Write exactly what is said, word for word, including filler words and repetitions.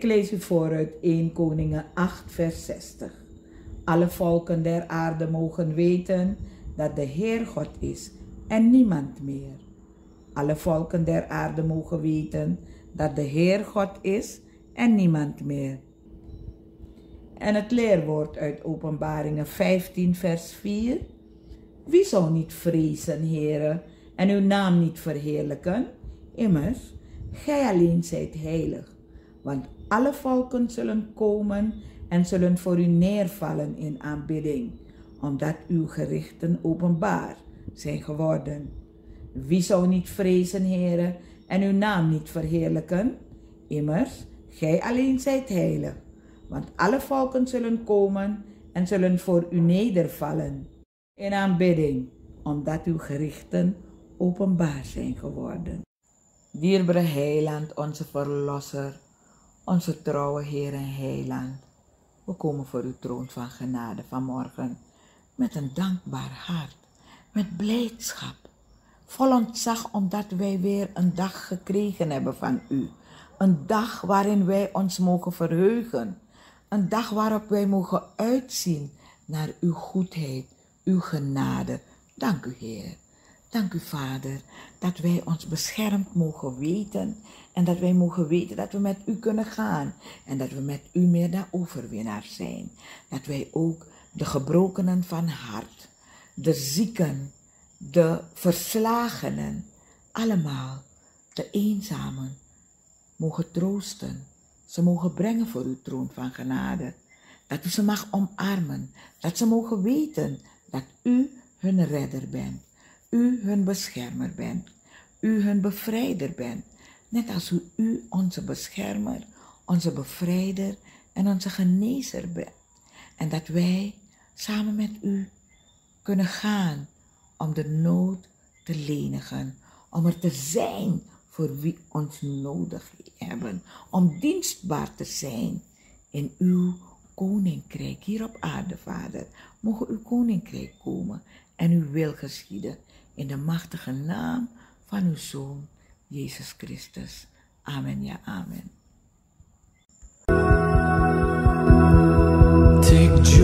Ik lees u voor uit eerste Koningen acht vers zestig. Alle volken der aarde mogen weten dat de Heer God is en niemand meer. Alle volken der aarde mogen weten dat de Heer God is en niemand meer. En het leerwoord uit Openbaringen vijftien vers vier. Wie zou niet vrezen, Heere, en uw naam niet verheerlijken? Immers, gij alleen zijt heilig, want alle volken zullen komen en zullen voor u neervallen in aanbidding, omdat uw gerichten openbaar zijn geworden. Wie zou niet vrezen, Heere, en uw naam niet verheerlijken? Immers, gij alleen zijt heilig, want alle volken zullen komen en zullen voor u nedervallen in aanbidding, omdat uw gerichten openbaar zijn geworden. Dierbare Heiland, onze Verlosser, onze trouwe Heer en Heiland, we komen voor uw troon van genade vanmorgen met een dankbaar hart, met blijdschap, vol ontzag omdat wij weer een dag gekregen hebben van u. Een dag waarin wij ons mogen verheugen, een dag waarop wij mogen uitzien naar uw goedheid, uw genade. Dank u, Heer. Dank u, Vader, dat wij ons beschermd mogen weten en dat wij mogen weten dat we met u kunnen gaan en dat we met u meer dan overwinnaars zijn. Dat wij ook de gebrokenen van hart, de zieken, de verslagenen, allemaal de eenzamen mogen troosten. Ze mogen brengen voor uw troon van genade. Dat u ze mag omarmen, dat ze mogen weten dat u hun redder bent. U hun beschermer bent, u hun bevrijder bent, net als u, u onze beschermer, onze bevrijder en onze genezer bent. En dat wij samen met u kunnen gaan om de nood te lenigen, om er te zijn voor wie ons nodig hebben, om dienstbaar te zijn in uw koninkrijk hier op aarde, Vader. Mogen uw koninkrijk komen en uw wil geschieden. In de machtige naam van uw Zoon, Jezus Christus. Amen, ja, amen. Take